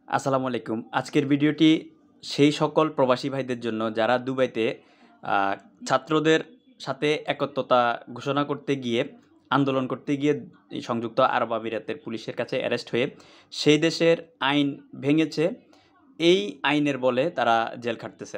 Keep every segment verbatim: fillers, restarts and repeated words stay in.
আসসালামু আলাইকুম। আজকের ভিডিওটি সেই সকল প্রবাসী ভাইদের জন্য যারা দুবাইতে আ ছাত্রদের সাথে একত্রতা ঘোষণা করতে গিয়ে, আন্দোলন করতে গিয়ে এই সংযুক্ত আরব আমিরাতের পুলিশের কাছে অ্যারেস্ট হয়ে সেই দেশের আইন ভেঙেছে, এই আইনের বলে তারা জেল খাটতেছেন।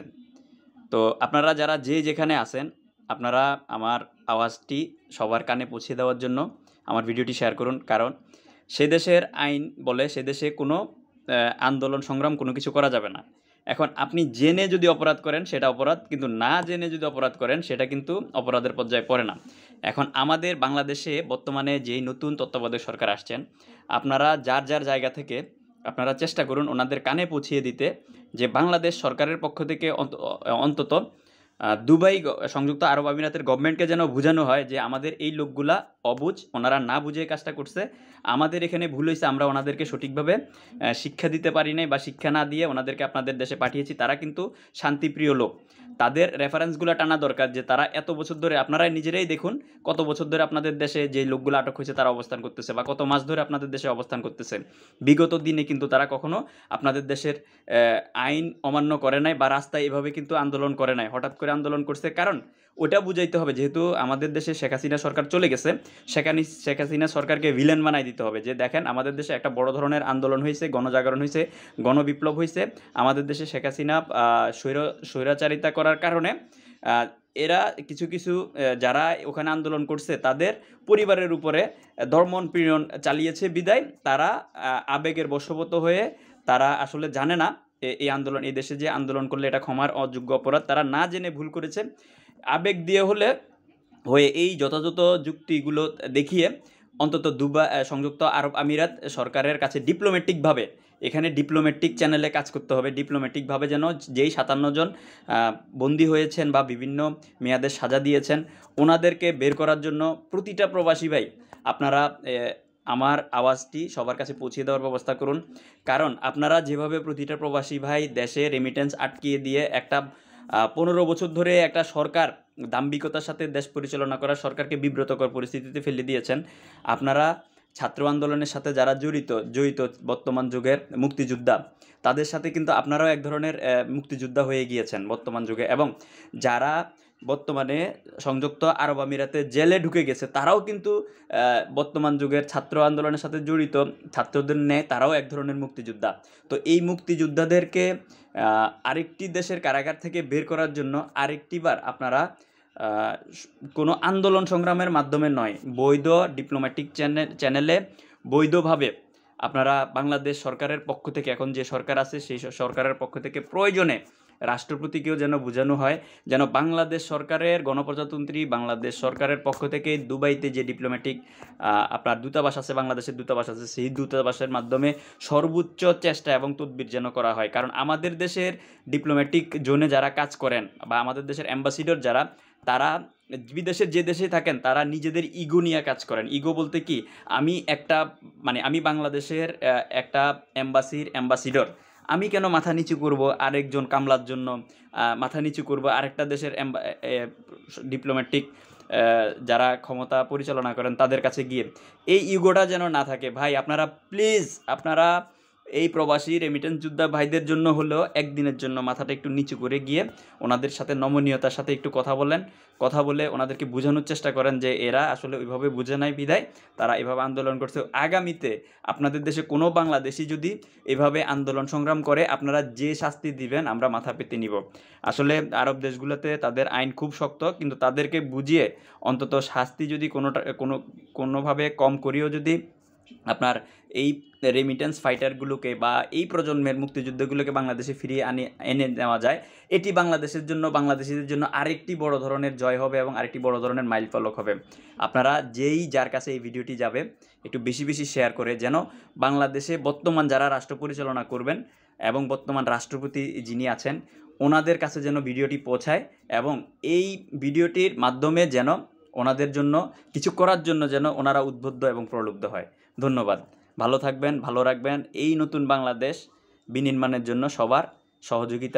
তো আপনারা যারা যে যেখানে আছেন, আপনারা আমার আওয়াজটি সবার কানে পৌঁছে দেওয়ার জন্য আমার ভিডিওটি শেয়ার করুন। কারণ সে দেশের আইন বলে সে দেশে কোনো অ্যা আন্দোলন সংগ্রাম কোনো কিছু করা যাবে না। এখন আপনি জেনে যদি অপরাধ করেন সেটা অপরাধ, কিন্তু না জেনে যদি অপরাধ করেন সেটা কিন্তু অপরাধের পর্যায়ে পড়ে না। এখন আমাদের বাংলাদেশে বর্তমানে যেই নতুন তত্ত্বাবধায়ক সরকার আসছেন, আপনারা যার, যার জায়গা থেকে আপনারা চেষ্টা করুন ওনাদের কানে পৌঁছিয়ে দিতে যে বাংলাদেশ সরকারের পক্ষ থেকে অন্ত অন্তত আ দুবাই গ সংযুক্ত আরব আমিরাতের গভর্নমেন্টকে যেন বুঝানো হয় যে আমাদের এই লোকগুলা অবুঝ, ওনারা না বুঝে এই কাজটা করছে। আমাদের এখানে ভুল হইছে, আমরা ওনাদেরকে সঠিকভাবে অ্যা শিক্ষা দিতে পারি নাই বা শিক্ষা না দিয়ে ওনাদেরকে আপনাদের দেশে পাঠিয়েছি। তারা কিন্তু শান্তিপ্রিয় লোক। তাদের রেফারেন্সগুলা টানা দরকার যে তারা এত বছর ধরে আপনারাই নিজেরাই দেখুন কত বছর ধরে আপনাদের দেশে যে লোকগুলো আটক হয়েছে তারা অবস্থান করতেছে বা কত মাস ধরে আপনাদের দেশে অবস্থান করতেছে। বিগত দিনে কিন্তু তারা কখনো আপনাদের দেশের অ্যা আইন অমান্য করে নাই বা রাস্তায় এভাবে কিন্তু আন্দোলন করে নাই। হঠাৎ করে আন্দোলন করছে, কারণ ওটা বুঝাইতে হবে যেহেতু আমাদের দেশে শেখ হাসিনা সরকার চলে গেছে, সেখানে শেখ হাসিনা সরকারকে ভিলেন বানাই দিতে হবে যে দেখেন আমাদের দেশে একটা বড় ধরনের আন্দোলন হয়েছে, গণজাগরণ হয়েছে, গণবিপ্লব হয়েছে। আমাদের দেশে শেখ হাসিনা আ স্বৈর স্বৈরাচারিতা করার কারণে আ এরা কিছু, কিছু অ্যা যারা ওখানে আন্দোলন করছে তাদের পরিবারের উপরে দমন-পীড়ন চালিয়েছে বিধায় তারা আ আবেগের বশবর্ত হয়ে তারা আসলে জানে না এ এই আন্দোলন এই দেশে যে আন্দোলন করলে এটা ক্ষমার অযোগ্য অপরাধ। তারা না জেনে ভুল করেছে। আবেগ দিয়ে হলে হয়ে এই যথাযথ যুক্তিগুলো দেখিয়ে অন্তত দুবা অ্যা সংযুক্ত আরব আমিরাত সরকারের কাছে ডিপ্লোম্যাটিকভাবে এখানে ডিপ্লোম্যাটিক চ্যানেলে কাজ করতে হবে। ডিপ্লোম্যাটিকভাবে যেন যেই সাতান্ন জন আ বন্দী হয়েছেন বা বিভিন্ন মেয়াদের সাজা দিয়েছেন, ওনাদেরকে বের করার জন্য প্রতিটা প্রবাসী ভাই আপনারা এ আমার আওয়াজটি সবার কাছে পৌঁছে দেওয়ার ব্যবস্থা করুন। কারণ আপনারা যেভাবে প্রতিটা প্রবাসী ভাই দেশে রেমিটেন্স আটকিয়ে দিয়ে একটা আ পনেরো বছর ধরে একটা সরকার দাম্ভিকতার সাথে দেশ পরিচালনা করা সরকারকে বিব্রতকর পরিস্থিতিতে ফেলে দিয়েছেন। আপনারা ছাত্র আন্দোলনের সাথে যারা জড়িত জড়িত বর্তমান যুগের মুক্তিযোদ্ধা, তাদের সাথে কিন্তু আপনারাও এক ধরনের অ্যা মুক্তিযোদ্ধা হয়ে গিয়েছেন বর্তমান যুগে, এবং যারা বর্তমানে সংযুক্ত আরব আমিরাতে জেলে ঢুকে গেছে তারাও কিন্তু অ্যা বর্তমান যুগের ছাত্র আন্দোলনের সাথে জড়িত ছাত্রদের ন্যায় তারাও এক ধরনের মুক্তিযোদ্ধা। তো এই মুক্তিযোদ্ধাদেরকে আ আরেকটি দেশের কারাগার থেকে বের করার জন্য আরেকটিবার আপনারা আ স কোনো আন্দোলন সংগ্রামের মাধ্যমে নয়, বৈধ ডিপ্লোম্যাটিক চ্যানেল চ্যানেলে বৈধভাবে আপনারা বাংলাদেশ সরকারের পক্ষ থেকে এখন যে সরকার আছে সেই স সরকারের পক্ষ থেকে প্রয়োজনে রাষ্ট্রপতিকেও যেন বুঝানো হয়, যেন বাংলাদেশ সরকারের গণপ্রজাতন্ত্রী বাংলাদেশ সরকারের পক্ষ থেকে দুবাইতে যে ডিপ্লোম্যাটিক আ আপনার দূতাবাস আছে, বাংলাদেশের দূতাবাস আছে, সেই দূতাবাসের মাধ্যমে সর্বোচ্চ চেষ্টা এবং তদবির যেন করা হয়। কারণ আমাদের দেশের ডিপ্লোম্যাটিক জোনে যারা কাজ করেন বা আমাদের দেশের অ্যাম্বাসিডর যারা, তারা বিদেশের যে দেশেই থাকেন তারা নিজেদের ইগো নিয়ে কাজ করেন। ইগো বলতে কি, আমি একটা মানে আমি বাংলাদেশের অ্যা একটা অ্যাম্বাসির অ্যাম্বাসিডর। আমি কেন মাথা নিচু করব আরেকজন কামলার জন্য? আ মাথা নিচু করব আরেকটা দেশের অ্যাম্বা এ ডিপ্লোম্যাটিক অ্যা যারা ক্ষমতা পরিচালনা করেন তাদের কাছে গিয়ে। এই ইগোটা যেন না থাকে। ভাই আপনারা প্লিজ আপনারা এই প্রবাসী রেমিটেন্স যোদ্ধা ভাইদের জন্য হলেও একদিনের জন্য মাথাটা একটু নিচু করে গিয়ে ওনাদের সাথে নমনীয়তার সাথে একটু কথা বলেন। কথা বলে ওনাদেরকে বুঝানোর চেষ্টা করেন যে এরা আসলে ওইভাবে বুঝে নাই বিধায় তারা এভাবে আন্দোলন করছে। আগামীতে আপনাদের দেশে কোনো বাংলাদেশী যদি এভাবে আন্দোলন সংগ্রাম করে আপনারা যে শাস্তি দিবেন আমরা মাথা পেতে নিব। আসলে আরব দেশগুলোতে তাদের আইন খুব শক্ত, কিন্তু তাদেরকে বুঝিয়ে অন্তত শাস্তি যদি কোনোটা কোনো কোনোভাবে কম করেও যদি আপনার এই রেমিটেন্স ফাইটারগুলোকে বা এই প্রজন্মের মুক্তিযুদ্ধগুলোকে বাংলাদেশে ফিরিয়ে আনি এনে নেওয়া যায়, এটি বাংলাদেশের জন্য বাংলাদেশিদের জন্য আরেকটি বড় ধরনের জয় হবে এবং আরেকটি বড় ধরনের মাইলফলক হবে। আপনারা যেই যার কাছে এই ভিডিওটি যাবে একটু বেশি বেশি শেয়ার করে যেন বাংলাদেশে বর্তমান যারা রাষ্ট্র পরিচালনা করবেন এবং বর্তমান রাষ্ট্রপতি যিনি আছেন ওনাদের কাছে যেন ভিডিওটি পৌঁছায়, এবং এই ভিডিওটির মাধ্যমে যেন ওনাদের জন্য কিছু করার জন্য যেন ওনারা উদ্বুদ্ধ এবং প্রলুব্ধ হয়। ধন্যবাদ। ভালো থাকবেন, ভালো রাখবেন। এই নতুন বাংলাদেশ বিনির্মাণের জন্য সবার সহযোগিতা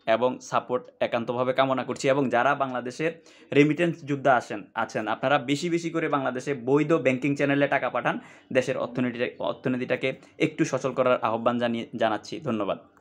এবং সাপোর্ট একান্তভাবে কামনা করছি। এবং যারা বাংলাদেশের রেমিটেন্স যোদ্ধা আসেন আছেন আপনারা বেশি বেশি করে বাংলাদেশে বৈধ ব্যাংকিং চ্যানেলে টাকা পাঠান, দেশের অর্থনীতি অর্থনীতিটাকে একটু সচল করার আহ্বান জানিয়ে জানাচ্ছি। ধন্যবাদ।